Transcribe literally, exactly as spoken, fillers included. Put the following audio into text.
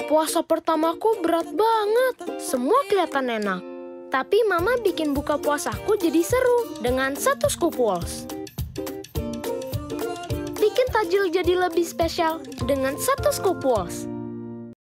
Puasa pertamaku berat banget. Semua kelihatan enak. Tapi Mama bikin buka puasaku jadi seru dengan satu scoop Walls. Bikin tajil jadi lebih spesial dengan satu scoop Walls.